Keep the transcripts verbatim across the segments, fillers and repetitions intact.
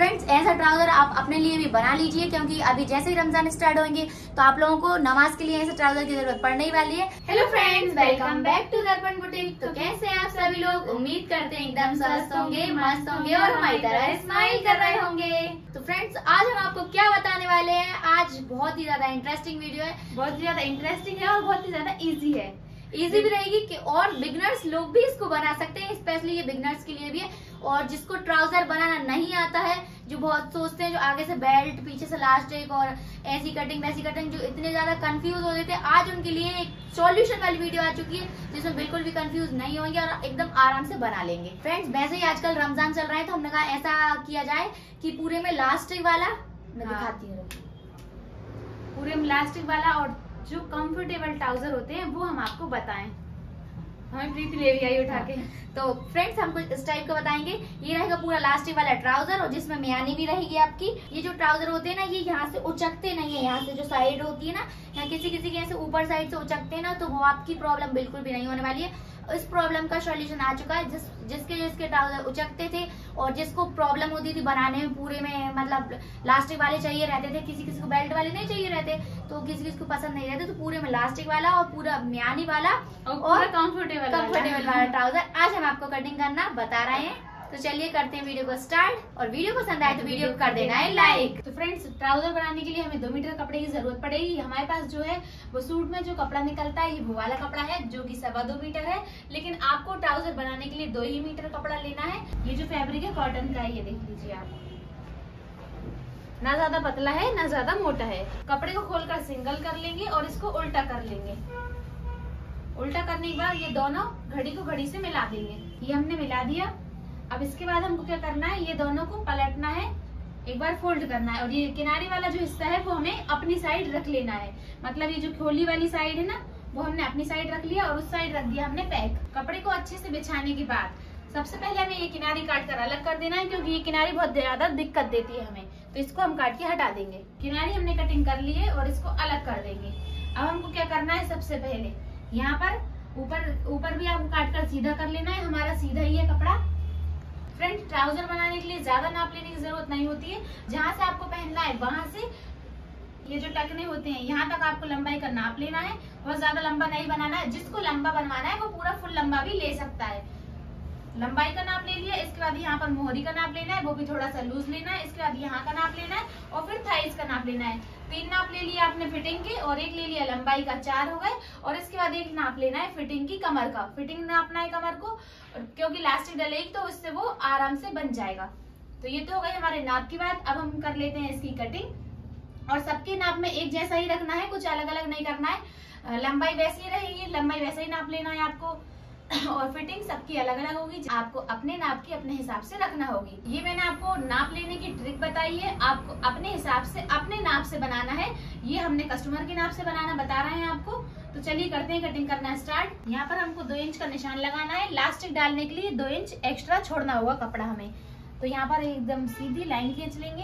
Friends ऐसा trouser आप अपने लिए भी बना लीजिए, क्योंकि अभी जैसे ही रमजान स्टार्ट होंगे तो आप लोगों को नमाज के लिए ऐसे ट्राउजर की जरूरत पड़ने ही वाली है। Hello friends, welcome back to Darpan boutique. तो कैसे हैं आप सभी लोग? उम्मीद करते हैं एकदम स्वस्थ होंगे, मस्त होंगे और हमारी तरह स्माइल कर रहे होंगे। तो फ्रेंड्स आज हम आपको क्या बताने वाले हैं, आज बहुत ही ज्यादा इंटरेस्टिंग वीडियो है, बहुत ही ज्यादा इंटरेस्टिंग है और बहुत ही ज्यादा इजी है। इजी भी रहेगी कि और बिगनर्स लोग भी इसको बना सकते हैं, स्पेशली ये बिगनर्स के लिए भी है। और जिसको ट्राउजर बनाना नहीं आता है, जो बहुत सोचते हैं, जो आगे से बेल्ट पीछे से लास्टिक और ऐसी कटिंग वैसी कटिंग, जो इतने ज्यादा कंफ्यूज हो रहे थे, आज उनके लिए एक सॉल्यूशन वाली वीडियो आ चुकी है जिसमें बिल्कुल भी कंफ्यूज नहीं होंगे और एकदम आराम से बना लेंगे। फ्रेंड्स वैसे ही आजकल रमजान चल रहा है तो हमने कहा ऐसा किया जाए कि पूरे में लास्टिक वाला मैं दिखाती हूँ, पूरे में लास्टिक वाला और जो कंफर्टेबल ट्राउजर होते हैं वो हम आपको बताएं। हमें प्रीति ले भी आई उठा के। तो फ्रेंड्स हमको इस टाइप का बताएंगे। ये रहेगा पूरा लास्टिक वाला ट्राउजर और जिसमें मियानी भी रहेगी आपकी। ये जो ट्राउजर होते हैं ना, ये यहाँ से उचकते नहीं है, यहाँ से जो साइड होती है ना, यहाँ किसी किसी के ऐसे ऊपर साइड से उचकते हैं ना, तो वो आपकी प्रॉब्लम बिल्कुल भी नहीं होने वाली है। इस प्रॉब्लम का सॉल्यूशन आ चुका है। जिस जिसके जिसके ट्राउजर उचकते थे और जिसको प्रॉब्लम होती थी बनाने में, पूरे में मतलब लास्टिक वाले चाहिए रहते थे, किसी किसी को बेल्ट वाले नहीं चाहिए रहते, तो किसी किसी को पसंद नहीं रहते, तो पूरे में लास्टिक वाला और पूरा मियानी वाला और कंफर्टेबल कंफर्टेबल वाला ट्राउजर आज हम आपको कटिंग करना बता रहे हैं। तो चलिए करते हैं वीडियो को स्टार्ट, और वीडियो पसंद आए तो वीडियो को कर देना है लाइक। तो फ्रेंड्स ट्राउजर बनाने के लिए हमें दो मीटर कपड़े की जरूरत पड़ेगी। हमारे पास जो है वो सूट में जो कपड़ा निकलता है, ये वो वाला कपड़ा है जो कि सवा दो मीटर है, लेकिन आपको ट्राउजर बनाने के लिए दो ही मीटर कपड़ा लेना है। ये जो फैब्रिक है कॉटन का है, ये देख लीजिए आप, ना ज्यादा पतला है ना ज्यादा मोटा है। कपड़े को खोलकर सिंगल कर लेंगे और इसको उल्टा कर लेंगे। उल्टा करने के बाद ये दोनों घड़ी को घड़ी से मिला देंगे। ये हमने मिला दिया। अब इसके बाद हमको क्या करना है, ये दोनों को पलटना है, एक बार फोल्ड करना है और ये किनारे वाला जो हिस्सा है वो हमें अपनी साइड रख लेना है। मतलब ये जो खोली वाली साइड है ना, वो हमने अपनी साइड रख लिया और उस साइड रख दिया हमने पैक। कपड़े को अच्छे से बिछाने के बाद सबसे पहले हमें ये किनारी काट कर अलग कर देना है, क्योंकि ये किनारी बहुत ज्यादा दिक्कत देती है हमें, तो इसको हम काट के हटा देंगे। किनारी हमने कटिंग कर ली है और इसको अलग कर देंगे। अब हमको क्या करना है, सबसे पहले यहाँ पर ऊपर ऊपर भी आपको काट कर सीधा कर लेना है। हमारा सीधा ही है कपड़ा। फ्रेंड्स ट्राउजर बनाने के लिए ज्यादा नाप लेने की जरूरत नहीं होती है। जहाँ से आपको पहनना है वहां से ये जो टकने होते हैं यहाँ तक आपको लंबाई का नाप लेना है। बहुत ज्यादा लंबा नहीं बनाना है। जिसको लंबा बनवाना है वो पूरा फुल लंबा भी ले सकता है। लंबाई का नाप ले लिया। इसके बाद यहाँ पर मोहरी का नाप लेना है, वो भी थोड़ा सा लूज लेना है। इसके बाद यहाँ का नाप लेना है और फिर थाइस का नाप लेना है। तीन नाप ले लिया आपने फिटिंग के, और एक ले लिया लंबाई का, चार हो गए। और इसके बाद एक नाप लेना है फिटिंग की, कमर का। फिटिंग नापना है कमर को, क्योंकि लास्टिक डलेगी तो उससे वो आराम से बन जाएगा। तो ये तो हो गई हमारे नाप की बात। अब हम कर लेते हैं इसकी कटिंग। और सबके नाप में एक जैसा ही रखना है, कुछ अलग अलग नहीं करना है। लंबाई वैसी रहेगी, लंबाई वैसे ही नाप लेना है आपको, और फिटिंग सबकी अलग अलग होगी। आपको अपने नाप की अपने हिसाब से रखना होगी। ये मैंने आपको नाप लेने की ट्रिक बताई है। आपको अपने हिसाब से अपने नाप से बनाना है। ये हमने कस्टमर के नाप से बनाना बता रहे हैं आपको। तो चलिए करते हैं कटिंग करना स्टार्ट। यहाँ पर हमको दो इंच का निशान लगाना है। लास्टिक डालने के लिए दो इंच एक्स्ट्रा छोड़ना होगा कपड़ा हमें। तो यहाँ पर एकदम सीधी लाइन खींच लेंगे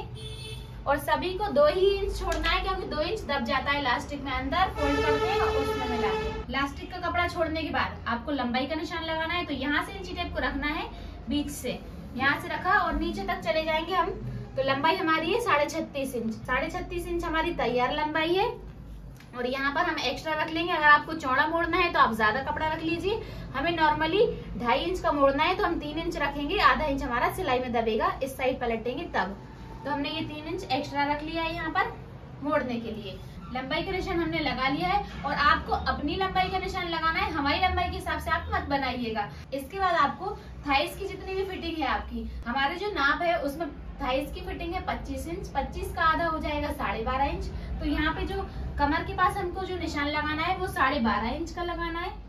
और सभी को दो ही इंच छोड़ना है, क्योंकि दो इंच दब जाता है लास्टिक में। अंदर फोल्ड करते हैं और उसमें मिला के लास्टिक का कपड़ा छोड़ने के बाद आपको लंबाई का निशान लगाना है। तो यहाँ से इंची टेप को रखना है बीच से, यहाँ से रखा और नीचे तक चले जाएंगे हम। तो लंबाई हमारी है साढ़े छत्तीस इंच। साढ़े छत्तीस इंच हमारी तैयार लंबाई है। और यहाँ पर हम एक्स्ट्रा रख लेंगे। अगर आपको चौड़ा मोड़ना है तो आप ज्यादा कपड़ा रख लीजिए। हमें नॉर्मली ढाई इंच का मोड़ना है तो हम तीन इंच रखेंगे। आधा इंच हमारा सिलाई में दबेगा, इस साइड पलटेंगे तब। तो हमने ये तीन इंच एक्स्ट्रा रख लिया है यहाँ पर मोड़ने के लिए। लंबाई का निशान हमने लगा लिया है और आपको अपनी लंबाई का निशान लगाना है। हमारी लंबाई के हिसाब से आप मत बनाइएगा। इसके बाद आपको थाइस की जितनी भी फिटिंग है आपकी, हमारे जो नाप है उसमें थाइस की फिटिंग है पच्चीस इंच। पच्चीस का आधा हो जाएगा साढ़े बारह इंच। तो यहाँ पे जो कमर के पास हमको जो निशान लगाना है वो साढ़े बारह इंच का लगाना है।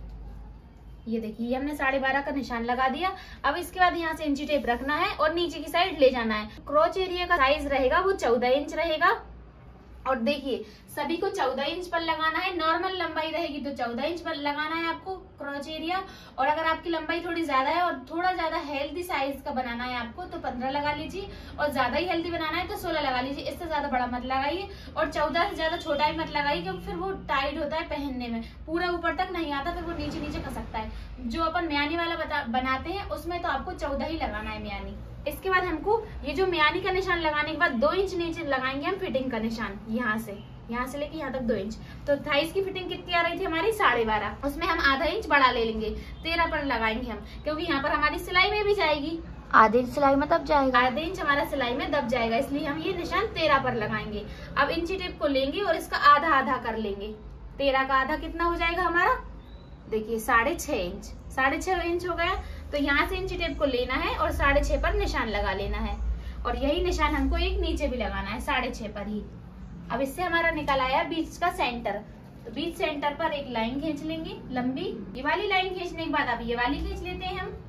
ये देखिए हमने साढ़े बारह का निशान लगा दिया। अब इसके बाद यहाँ से इंची टेप रखना है और नीचे की साइड ले जाना है। क्रॉच एरिया का साइज रहेगा वो चौदह इंच रहेगा। और देखिए सभी को चौदह इंच पर लगाना है। नॉर्मल लंबाई रहेगी तो चौदह इंच पर लगाना है आपको क्रॉच एरिया। और अगर आपकी लंबाई थोड़ी ज्यादा है और थोड़ा ज्यादा हेल्दी साइज का बनाना है आपको तो पंद्रह लगा लीजिए, और ज्यादा ही हेल्दी बनाना है तो सोलह लगा लीजिए। इससे ज्यादा बड़ा मत लगाइए और चौदह से ज्यादा छोटा भी मत लगाइए, क्योंकि फिर वो टाइट होता है पहनने में, पूरा ऊपर तक नहीं आता, फिर वो नीचे नीचे खसकता है। जो अपन म्यानी वाला बनाते हैं उसमें तो आपको चौदह ही लगाना है म्यानी। इसके बाद हमको ये जो मियानी का निशान लगाने के बाद दो इंच नीचे लगाएंगे हम फिटिंग का निशान, यहाँ से यहाँ से लेके यहाँ तक दो इंच। तो थाइस की फिटिंग कितनी आ रही थी हमारी साढ़े बारह, उसमें हम आधा इंच बढ़ा ले लेंगे, तेरह पर लगाएंगे हम, क्योंकि यहाँ पर हमारी सिलाई में भी जाएगी, आधे इंच सिलाई में दब जाएगा, आधे इंच हमारा सिलाई में दब जाएगा, इसलिए हम ये निशान तेरह पर लगाएंगे। अब इंची टेप को लेंगे और इसका आधा आधा कर लेंगे, तेरह का आधा कितना हो जाएगा हमारा, देखिए साढ़े छह इंच, साढ़े छह इंच हो गया। तो यहाँ से इंची टेप को लेना है और साढ़े छह पर निशान लगा लेना है, और यही निशान हमको एक नीचे भी लगाना है साढ़े छह पर ही। अब इससे हमारा निकल आया बीच का सेंटर, तो बीच सेंटर पर एक लाइन खींच लेंगे लंबी, ये वाली लाइन खींचने के बाद अब ये वाली खींच लेते हैं हम।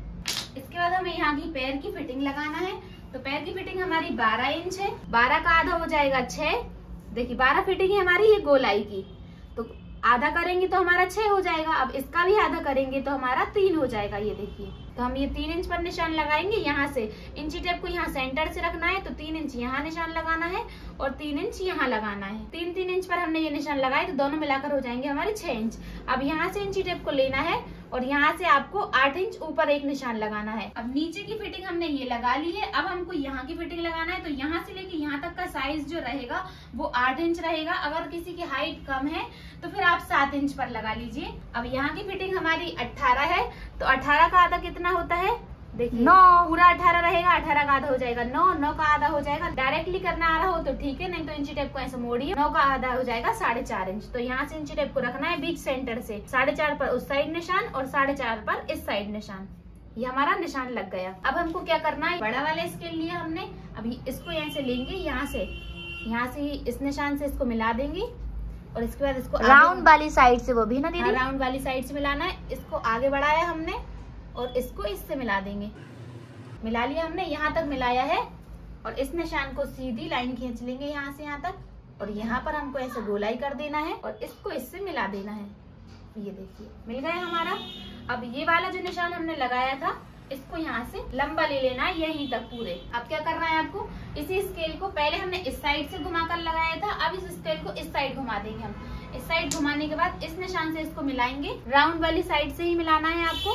इसके बाद हमें यहाँ की पैर की फिटिंग लगाना है, तो पैर की फिटिंग हमारी बारह इंच है, बारह का आधा हो जाएगा छह, देखिए बारह फिटिंग है हमारी ये गोलाई की, तो आधा करेंगे तो हमारा छह हो जाएगा, अब इसका भी आधा करेंगे तो हमारा तीन हो जाएगा, ये देखिए। तो हम ये तीन इंच पर निशान लगाएंगे, यहाँ से इंची टेप को यहाँ सेंटर से रखना है, तो तीन इंच यहाँ निशान लगाना है और तीन इंच यहाँ लगाना है। तीन तीन इंच पर हमने ये निशान लगाए तो दोनों मिलाकर हो जाएंगे हमारे छह इंच। अब यहाँ से इंची टेप को लेना है और यहाँ से आपको आठ इंच ऊपर एक निशान लगाना है। अब नीचे की फिटिंग हमने ये लगा ली है, अब हमको यहाँ की फिटिंग लगाना है, तो यहाँ से लेके यहाँ तक का साइज जो रहेगा वो आठ इंच रहेगा। अगर किसी की हाइट कम है तो फिर आप सात इंच पर लगा लीजिए। अब यहाँ की फिटिंग हमारी अठारह है, तो अठारह का आधा कितना होता है, देखिए नौ, पूरा अठारह रहेगा, अठारह का आधा हो जाएगा नौ, नौ का आधा हो जाएगा, डायरेक्टली करना आ रहा हो तो ठीक है, नहीं तो इंची टेप को ऐसे मोड़िए, नौ का आधा हो जाएगा साढ़े चार इंच। तो यहाँ से इंची टेप को रखना है बीच सेंटर से, साढ़े चार पर उस साइड निशान और साढ़े चार पर इस साइड निशान, ये हमारा निशान लग गया। अब हमको क्या करना है, बड़ा वाला स्केल लिया हमने, अभी इसको यहाँ से लेंगे, यहाँ से यहाँ से इस निशान से इसको मिला देंगे और इसके बाद इसको राउंड वाली साइड से, वो भी ना दीदी, राउंड वाली साइड से मिलाना है। इसको आगे बढ़ाया हमने और इसको इससे मिला देंगे, मिला लिया हमने, यहाँ तक मिलाया है और इस निशान को सीधी लाइन खींच लेंगे यहाँ से यहाँ तक और यहाँ पर हमको ऐसे गोलाई कर देना है और इसको इससे मिला देना है, ये देखिए मिल गया हमारा। अब ये वाला जो निशान हमने लगाया था इसको यहाँ से लंबा ले लेना है यहीं तक पूरे। अब क्या करना है आपको, इसी स्केल को पहले हमने इस साइड से घुमाकर लगाया था, अब इस स्केल को इस साइड घुमा देंगे हम। इस साइड घुमाने के बाद इस निशान से इसको मिलाएंगे, राउंड वाली साइड से ही मिलाना है आपको।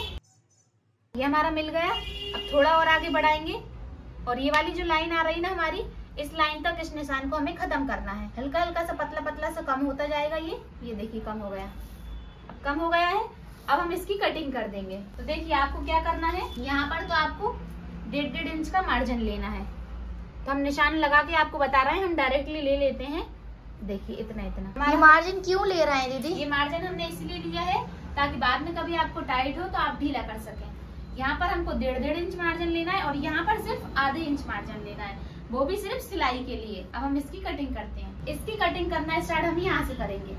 ये हमारा मिल गया। अब थोड़ा और आगे बढ़ाएंगे और ये वाली जो लाइन आ रही ना हमारी, इस लाइन तक इस निशान को हमें खत्म करना है। हल्का हल्का सा पतला पतला सा कम होता जाएगा, ये ये देखिए कम हो गया, अब कम हो गया है। अब हम इसकी कटिंग कर देंगे। तो देखिए आपको क्या करना है, यहाँ पर तो आपको डेढ़ डेढ़ इंच का मार्जिन लेना है। तो हम निशान लगा के आपको बता रहे हैं, हम डायरेक्टली ले लेते हैं। देखिए इतना इतना। ये मार्जिन क्यों ले रहे हैं दीदी? ये मार्जिन हमने इसलिए लिया है ताकि बाद में कभी आपको टाइट हो तो आप ढीला कर सकें। यहाँ पर हमको डेढ़ डेढ़ इंच मार्जिन लेना है और यहाँ पर सिर्फ आधे इंच मार्जिन लेना है, वो भी सिर्फ सिलाई के लिए। अब हम इसकी कटिंग करते हैं। इसकी कटिंग करना स्टार्ट हम यहाँ से करेंगे,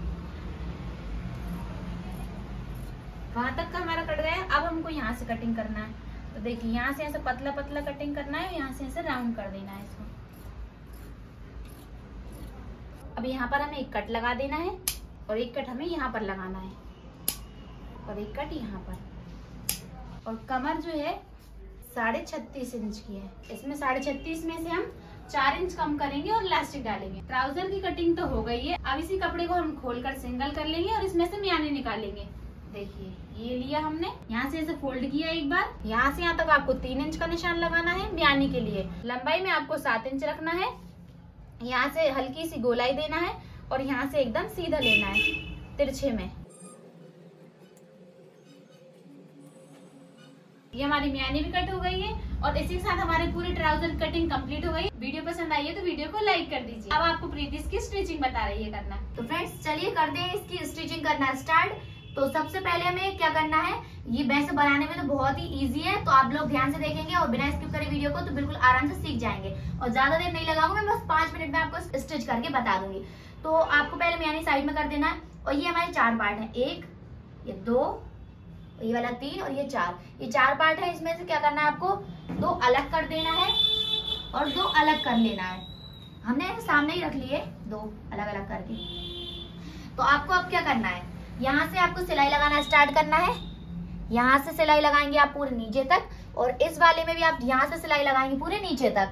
वहां तक का हमारा कट गया। अब हमको यहाँ से कटिंग करना है। तो देखिए यहाँ से ऐसे पतला पतला कटिंग करना है, यहाँ से ऐसे राउंड कर देना है इसको। अब यहाँ पर हमें एक कट लगा देना है और एक कट हमें यहाँ पर लगाना है और एक कट यहाँ पर। और कमर जो है साढ़े छत्तीस इंच की है, इसमें साढ़े छत्तीस में से हम चार इंच कम करेंगे और इलास्टिक डालेंगे। ट्राउजर की कटिंग तो हो गई है। अब इसी कपड़े को हम खोलकर सिंगल कर लेंगे और इसमें से मियाने निकालेंगे। देखिए ये लिया हमने, यहाँ से ऐसे फोल्ड किया एक बार, यहाँ से यहाँ तक आपको तीन इंच का निशान लगाना है मियानी के लिए। लंबाई में आपको सात इंच रखना है, यहाँ से हल्की सी गोलाई देना है और यहाँ से एकदम सीधा लेना है तिरछे में। ये हमारी मियानी भी कट हो गई है और इसी के साथ हमारे पूरी ट्राउजर कटिंग कंप्लीट हो गई। वीडियो पसंद आई है तो वीडियो को लाइक कर दीजिए। अब आपको प्रीति इसकी स्टिचिंग बता रही है करना। तो फ्रेंड्स चलिए करते हैं इसकी स्टिचिंग करना स्टार्ट। तो सबसे पहले हमें क्या करना है, ये वैसे बनाने में तो बहुत ही इजी है, तो आप लोग ध्यान से देखेंगे और बिना स्किप करे वीडियो को तो बिल्कुल आराम से सीख जाएंगे। और ज्यादा देर नहीं लगाऊंगा, मैं बस पांच मिनट में आपको स्टिच करके बता दूंगी। तो आपको पहले मियानी साइड में कर देना है और ये हमारे चार पार्ट है, एक, ये दो, ये वाला तीन और ये चार, ये चार पार्ट है। इसमें से क्या करना है, आपको दो अलग कर देना है और दो अलग कर लेना है। हमने सामने ही रख लिए दो अलग अलग करके। तो आपको अब क्या करना है, यहाँ से आपको सिलाई लगाना स्टार्ट करना है। यहाँ से सिलाई लगाएंगे आप पूरे नीचे तक और इस वाले में भी आप यहाँ से सिलाई लगाएंगे पूरे नीचे तक।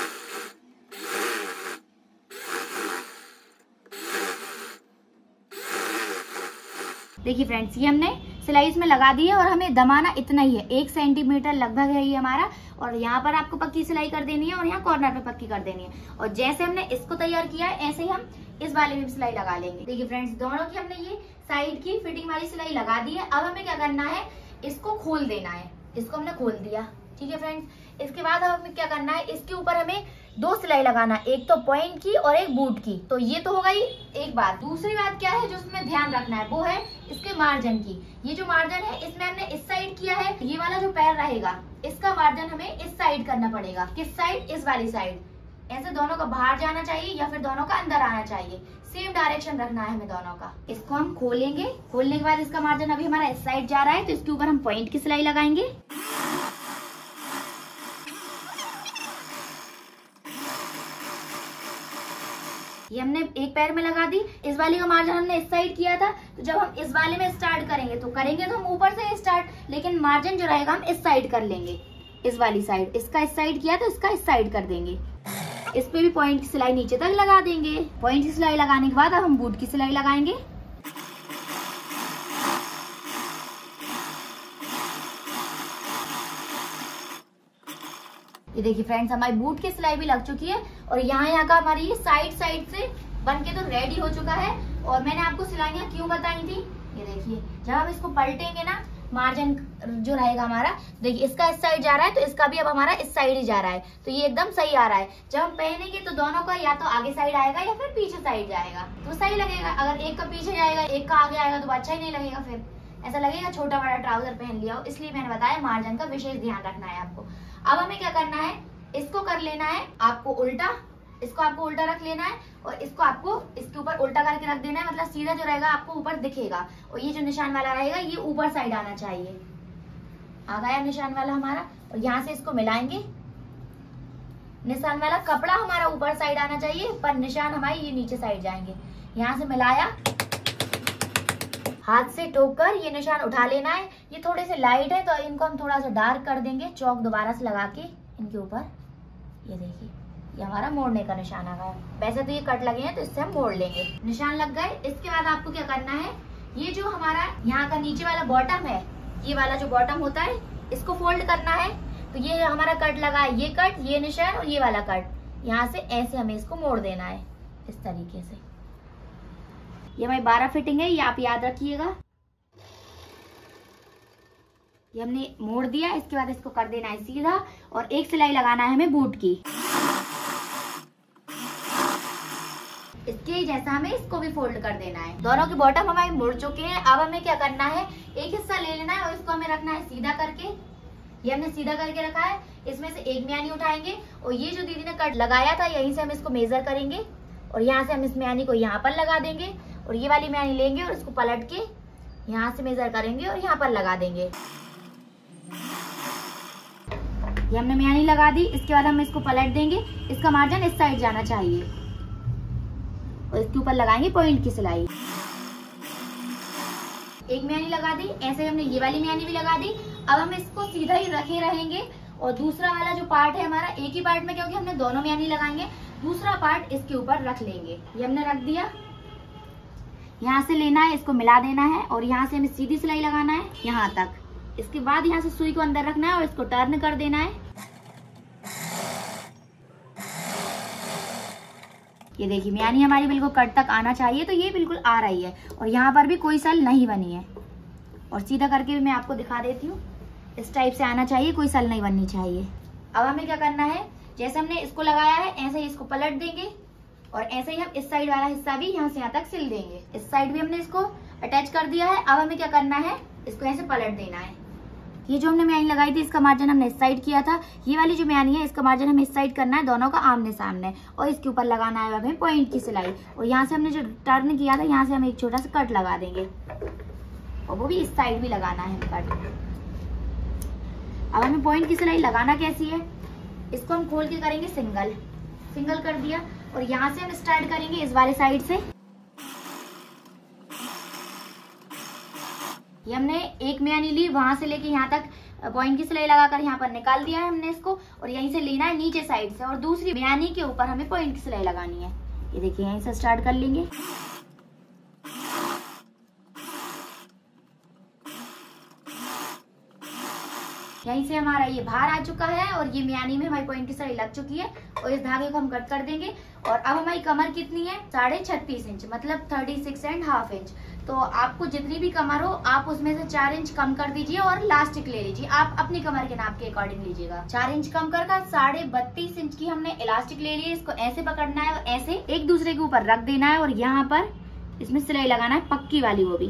देखिए फ्रेंड्स, ये हमने सिलाई इसमें लगा दी है और हमें दमाना इतना ही है, एक सेंटीमीटर लगभग है ये हमारा। और यहाँ पर आपको पक्की सिलाई कर देनी है और यहाँ कॉर्नर पे पक्की कर देनी है। और जैसे हमने इसको तैयार किया है ऐसे ही हम इस वाले में भी सिलाई लगा लेंगे। देखिए फ्रेंड्स, दोनों की हमने ये साइड की फिटिंग वाली सिलाई लगा दी है। अब हमें क्या करना है, इसको खोल देना है। इसको हमने खोल दिया, ठीक है फ्रेंड्स। इसके बाद हमें क्या करना है, इसके ऊपर हमें दो सिलाई लगाना, एक तो पॉइंट की और एक बूट की। तो ये तो हो गई एक बात। दूसरी बात क्या है जो उसमें ध्यान रखना है, वो है इसके मार्जिन की। ये जो मार्जिन है इसमें हमने इस साइड किया है, ये वाला जो पैर रहेगा इसका मार्जिन हमें इस साइड करना पड़ेगा। किस साइड, इस वाली साइड। ऐसे दोनों का बाहर जाना चाहिए या फिर दोनों का अंदर आना चाहिए, सेम डायरेक्शन रखना है हमें दोनों का। इसको हम खोलेंगे, खोलने के बाद इसका मार्जिन अभी हमारा इस साइड जा रहा है, तो इसके ऊपर हम पॉइंट की सिलाई लगाएंगे। ये हमने एक पैर में लगा दी। इस वाली का मार्जिन हमने इस साइड किया था, तो जब हम इस वाले में स्टार्ट करेंगे तो करेंगे तो हम ऊपर से स्टार्ट, लेकिन मार्जिन जो रहेगा हम इस साइड कर लेंगे, इस वाली साइड। इसका इस साइड किया तो इसका इस साइड कर देंगे। इस पे भी पॉइंट की सिलाई नीचे तक लगा देंगे। पॉइंट की सिलाई लगाने के बाद अब हम बूट की सिलाई लगाएंगे। ये देखिए फ्रेंड्स, हमारी बूट की सिलाई भी लग चुकी है और यहाँ यहाँ का हमारी ये साइड साइड से बन के तो रेडी हो चुका है। और मैंने आपको सिलाइयाँ क्यों बताई थी, ये देखिए जब हम इसको पलटेंगे ना, मार्जिन जो रहेगा हमारा, देखिए इसका इस साइड जा रहा है तो इसका भी अब हमारा इस साइड ही जा रहा है, तो ये एकदम सही आ रहा है। जब हम पहनेंगे तो दोनों का या तो आगे साइड आएगा या फिर पीछे साइड जाएगा, तो सही लगेगा। अगर एक का पीछे जाएगा एक का आगे आएगा तो अच्छा ही नहीं लगेगा, फिर ऐसा लगेगा छोटा बड़ा ट्राउजर पहन लिया हो। इसलिए मैंने बताया मार्जिन का विशेष ध्यान रखना है आपको। अब हमें क्या करना है, इसको कर लेना है आपको उल्टा, इसको आपको उल्टा रख लेना है और इसको आपको इसके ऊपर उल्टा करके रख देना है, मतलब सीधा जो रहेगा आपको ऊपर दिखेगा और ये जो निशान वाला रहेगा ये ऊपर साइड आना चाहिए। आ गया निशान वाला हमारा, और यहाँ से इसको मिलाएंगे। निशान वाला कपड़ा हमारा ऊपर साइड आना चाहिए पर निशान हमारे ये नीचे साइड जाएंगे। यहाँ से मिलाया, हाथ से टोक कर ये निशान उठा लेना है। ये थोड़े से लाइट है तो इनको हम थोड़ा सा डार्क कर देंगे, चौक दोबारा से लगा के इनके ऊपर। ये देखिए ये हमारा मोड़ने का निशान आ गया। वैसे तो ये कट लगे हैं तो इससे हम मोड़ लेंगे। निशान लग गए। इसके बाद आपको क्या करना है, ये जो हमारा यहाँ का नीचे वाला बॉटम है, ये वाला जो बॉटम होता है इसको फोल्ड करना है। तो ये हमारा कट लगा है, ये कट, ये निशान और ये वाला कट, यहाँ से ऐसे हमें इसको मोड़ देना है इस तरीके से। ये हमारी बारह फिटिंग है, ये आप याद रखिएगा। ये हमने मोड़ दिया। इसके बाद इसको कर देना है सीधा और एक सिलाई लगाना है हमें बूट की। इसके जैसा हमें इसको भी फोल्ड कर देना है। दोनों के बॉटम हमारे मुड़ चुके हैं। अब हमें क्या करना है, एक हिस्सा ले लेना है और इसको हमें रखना है सीधा करके। ये हमने सीधा करके रखा है। इसमें से एक म्यानी उठाएंगे और ये जो दीदी ने कट लगाया था यहीं से हम इसको मेजर करेंगे और यहाँ से हम इस म्यानी को यहाँ पर लगा देंगे और ये वाली म्यानी लेंगे और इसको पलट के यहाँ से मेजर करेंगे और यहाँ पर लगा देंगे। ये हमने म्यानी लगा दी। इसके बाद हम इसको पलट देंगे। इसका मार्जिन इस साइड जाना चाहिए और इसके ऊपर लगाएंगे पॉइंट की सिलाई। एक म्यानी लगा दी, ऐसे हमने ये वाली म्यानी भी लगा दी। अब हम इसको सीधा ही रखे रहेंगे और दूसरा वाला जो पार्ट है हमारा, एक ही पार्ट में क्योंकि हमने दोनों म्यानी लगाएंगे, दूसरा पार्ट इसके ऊपर रख लेंगे। ये हमने रख दिया। यहाँ से लेना है, इसको मिला देना है और यहाँ से हमें सीधी सिलाई लगाना है यहाँ तक। इसके बाद यहाँ से सुई को अंदर रखना है और इसको टर्न कर देना है। ये देखिए म्यानी हमारी बिल्कुल कट तक आना चाहिए, तो ये बिल्कुल आ रही है और यहाँ पर भी कोई सल नहीं बनी है। और सीधा करके भी मैं आपको दिखा देती हूँ, इस टाइप से आना चाहिए, कोई सल नहीं बननी चाहिए। अब हमें क्या करना है, जैसे हमने इसको लगाया है ऐसे ही इसको पलट देंगे और ऐसे ही हम इस साइड वाला हिस्सा भी यहाँ से यहाँ तक सिल देंगे। इस साइड भी हमने इसको अटैच कर दिया है। अब हमें क्या करना है, इसको ऐसे पलट देना है। ये जो हमने म्यानी लगाई थी इसका मार्जिन हमने इस साइड किया था। ये वाली जो म्यानी है इसका मार्जिन हमें इस साइड करना है, दोनों का आमने सामने, और इसके ऊपर लगाना है हमें पॉइंट की सिलाई। और यहाँ से हमने जो टर्न किया था यहाँ से हम एक छोटा सा कट लगा देंगे और वो भी इस साइड भी लगाना है कट। अब हमें पॉइंट की सिलाई लगाना कैसी है, इसको हम खोल के करेंगे सिंगल। सिंगल कर दिया और यहाँ से हम स्टार्ट करेंगे इस वाले साइड से। ये हमने एक म्यानी ली, वहां से लेके यहाँ तक पॉइंट की सिलाई लगाकर यहाँ पर निकाल दिया है हमने इसको, और यहीं से लेना है नीचे साइड से और दूसरी म्यानी के ऊपर हमें पॉइंट की सिलाई लगानी है। ये देखिए यहीं से स्टार्ट कर लेंगे। यहीं से हमारा ये बाहर आ चुका है और ये मियानी में हमारी पॉइंट की सिलाई लग चुकी है और इस धागे को हम कट कर देंगे। और अब हमारी कमर कितनी है, साढ़े छत्तीस इंच, मतलब thirty six and half inch. तो आपको जितनी भी कमर हो आप उसमें से चार इंच कम कर दीजिए और इलास्टिक ले लीजिए। आप अपनी कमर के नाप के अकॉर्डिंग लीजिएगा। चार इंच कम कर कर साढ़े बत्तीस इंच की हमने इलास्टिक ले ली है। इसको ऐसे पकड़ना है और ऐसे एक दूसरे के ऊपर रख देना है और यहाँ पर इसमें सिलाई लगाना है, पक्की वाली, वो भी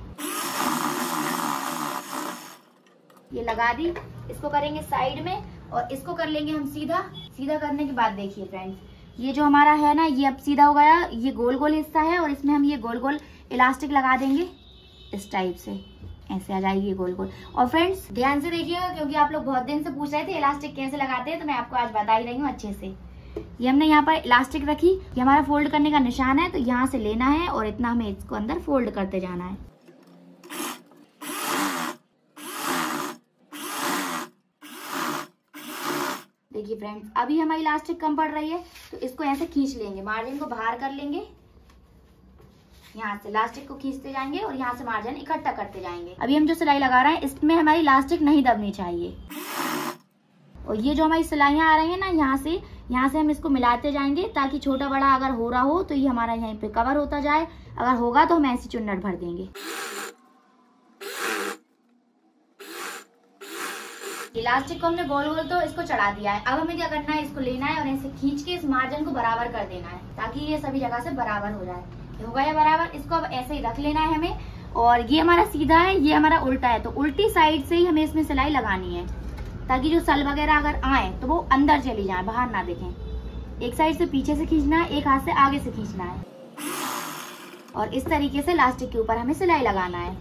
ये लगा दी। इसको करेंगे साइड में और इसको कर लेंगे हम सीधा। सीधा करने के बाद देखिए फ्रेंड्स, ये जो हमारा है ना, ये अब सीधा हो गया। ये गोल गोल हिस्सा है और इसमें हम ये गोल गोल इलास्टिक लगा देंगे इस टाइप से, ऐसे आ जाएगी ये गोल गोल। और फ्रेंड्स ध्यान से देखिएगा क्योंकि आप लोग बहुत दिन से पूछ रहे थे इलास्टिक कैसे लगाते हैं, तो मैं आपको आज बता ही रही हूँ अच्छे से। ये हमने यहाँ पर इलास्टिक रखी, ये हमारा फोल्ड करने का निशान है, तो यहाँ से लेना है और इतना हमें इसको अंदर फोल्ड करते जाना है। देखिए फ्रेंड्स, अभी हमारी इलास्टिक कम पड़ रही है तो इसको ऐसे खींच लेंगे, मार्जिन को बाहर कर लेंगे, यहाँ से इलास्टिक को खींचते जाएंगे और यहाँ से मार्जिन इकट्ठा करते जाएंगे। अभी हम जो सिलाई लगा रहे हैं इसमें हमारी इलास्टिक नहीं दबनी चाहिए। और ये जो हमारी सिलाइयाँ आ रही है ना, यहाँ से यहाँ से हम इसको मिलाते जाएंगे ताकि छोटा बड़ा अगर हो रहा हो तो ये हमारा यहीं पे कवर होता जाए। अगर होगा तो हम ऐसी चुन्नट भर देंगे। इलास्टिक को हमने गोल गोल तो इसको चढ़ा दिया है। अब हमें क्या करना है, इसको लेना है और ऐसे खींच के इस मार्जिन को बराबर कर देना है ताकि ये सभी जगह से बराबर हो जाए। हो गया बराबर, इसको अब ऐसे ही रख लेना है हमें। और ये हमारा सीधा है, ये हमारा उल्टा है, तो उल्टी साइड से ही हमें इसमें सिलाई लगानी है ताकि जो सल वगैरह अगर आए तो वो अंदर चली जाए, बाहर ना दिखें। एक साइड से पीछे से खींचना है, एक हाथ से आगे से खींचना है और इस तरीके से इलास्टिक के ऊपर हमें सिलाई लगाना है।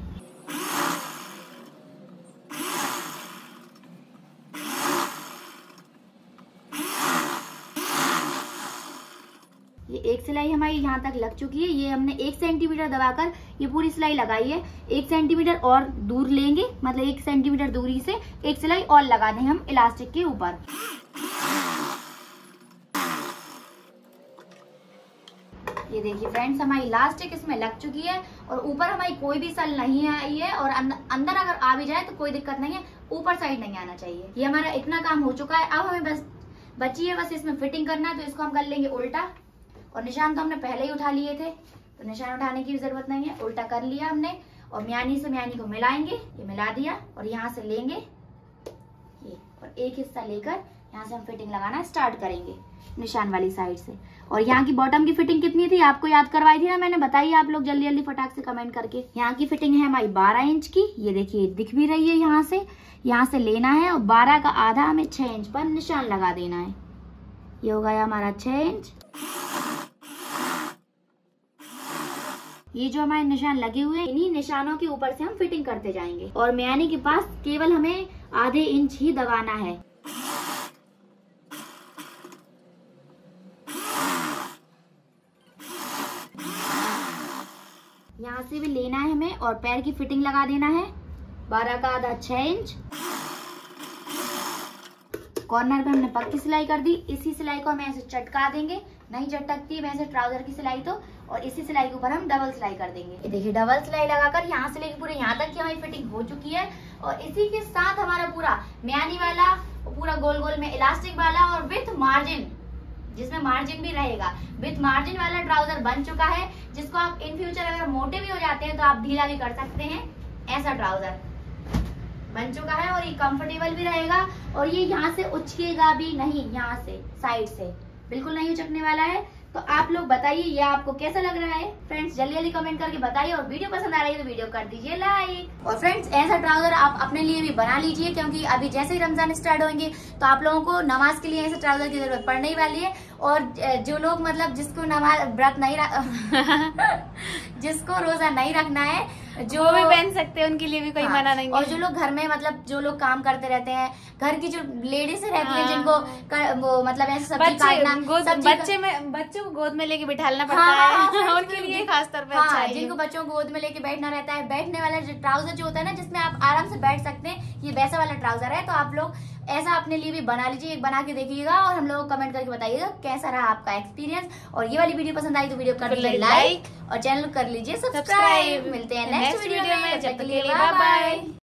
ये एक सिलाई हमारी यहाँ तक लग चुकी है। ये हमने एक सेंटीमीटर दबाकर ये पूरी सिलाई लगाई है। एक सेंटीमीटर और दूर लेंगे, मतलब एक सेंटीमीटर दूरी से एक सिलाई और लगा दें हम इलास्टिक के ऊपर। ये देखिए फ्रेंड्स, हमारी इलास्टिक इसमें लग चुकी है और ऊपर हमारी कोई भी सल नहीं आई है और अंदर अगर आ भी जाए तो कोई दिक्कत नहीं है, ऊपर साइड नहीं आना चाहिए। ये हमारा इतना काम हो चुका है। अब हमें बस बची है बस इसमें फिटिंग करना है, तो इसको हम कर लेंगे उल्टा। और निशान तो हमने पहले ही उठा लिए थे तो निशान उठाने की भी जरूरत नहीं है, उल्टा कर लिया हमने। और म्यानी से म्यानी को मिलाएंगे, ये मिला दिया और यहाँ से लेंगे ये और एक हिस्सा लेकर यहाँ से हम फिटिंग लगाना स्टार्ट करेंगे निशान वाली साइड से। और यहाँ की बॉटम की फिटिंग कितनी थी आपको याद करवाई थी ना मैंने, बताइए आप लोग जल्दी जल्दी फटाक से कमेंट करके। यहाँ की फिटिंग है हमारी बारह इंच की, ये देखिए दिख भी रही है। यहाँ से यहाँ से लेना है और बारह का आधा हमें छह इंच पर निशान लगा देना है। ये हो गया हमारा छह इंच। ये जो हमारे निशान लगे हुए हैं, इन्हीं निशानों के ऊपर से हम फिटिंग करते जाएंगे और म्यानी के पास केवल हमें आधे इंच ही दबाना है। यहाँ से भी लेना है हमें और पैर की फिटिंग लगा देना है। बारह का आधा छह इंच। कॉर्नर पे हमने पक्की सिलाई कर दी। इसी सिलाई को हम ऐसे चटका देंगे, नहीं चटकती है वैसे ट्राउजर की सिलाई तो। और इसी सिलाई के ऊपर हम डबल सिलाई कर देंगे। ये देखिए डबल सिलाई लगाकर यहाँ से लेके पूरे यहाँ तक की हमारी फिटिंग हो चुकी है। और इसी के साथ हमारा पूरा म्यानी वाला, पूरा गोल गोल में इलास्टिक वाला और विथ मार्जिन, जिसमें मार्जिन भी रहेगा, विथ मार्जिन वाला ट्राउजर बन चुका है, जिसको आप इन फ्यूचर अगर मोटे भी हो जाते हैं तो आप ढीला भी कर सकते हैं। ऐसा ट्राउजर बन चुका है और ये कंफर्टेबल भी रहेगा और ये यहाँ से उचकेगा भी नहीं, यहाँ से साइड से बिल्कुल नहीं उचकने वाला है। तो आप लोग बताइए ये आपको कैसा लग रहा है फ्रेंड्स, जल्दी जल्दी कमेंट करके बताइए। और वीडियो पसंद आ रही है तो वीडियो कर दीजिए लाइक। और फ्रेंड्स ऐसा ट्राउजर आप अपने लिए भी बना लीजिए क्योंकि अभी जैसे ही रमजान स्टार्ट होंगे तो आप लोगों को नमाज के लिए ऐसे ट्राउजर की जरूरत पड़ने ही वाली है। और जो लोग मतलब जिसको नमाज व्रत नहीं जिसको रोजा नहीं रखना है, जो भी पहन सकते हैं उनके लिए भी कोई हाँ, मना नहीं है। और जो लोग घर में मतलब जो लोग काम करते रहते हैं, घर की जो लेडीज रहती हाँ, है जिनको कर, वो मतलब ऐसे सब्जी काटना, बच्चे में बच्चों को गोद में लेके बिठाना पड़ता हाँ, है हाँ, उनके लिए खास तौर पे हाँ, अच्छा है। जिनको बच्चों को गोद में लेके बैठना रहता है, बैठने वाला जो ट्राउजर जो होता है ना जिसमें आप आराम से बैठ सकते हैं, ये वैसा वाला ट्राउजर है। तो आप लोग ऐसा अपने लिए भी बना लीजिए, एक बना के देखिएगा और हम लोगों को कमेंट करके बताइएगा कैसा रहा आपका एक्सपीरियंस। और ये वाली वीडियो पसंद आई तो वीडियो कर लीजिए लाइक और चैनल कर लीजिए सब्सक्राइब। मिलते हैं नेक्स्ट वीडियो में, जब तक के लिए बाय बाय।